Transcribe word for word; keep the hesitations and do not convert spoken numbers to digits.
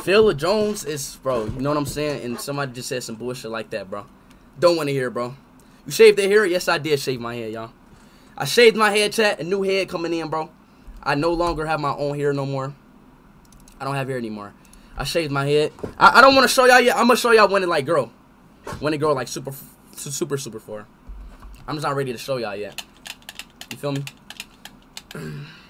Phil Jones is, bro, you know what I'm saying? And somebody just said some bullshit like that, bro. Don't want to hear it, bro. You shaved their hair? Yes, I did shave my head, y'all. I shaved my head, chat. A new head coming in, bro. I no longer have my own hair no more. I don't have hair anymore. I shaved my head. I, I don't want to show y'all yet. I'm going to show y'all when it, like, grow. When it grow, like, super, super, super far. I'm just not ready to show y'all yet. You feel me?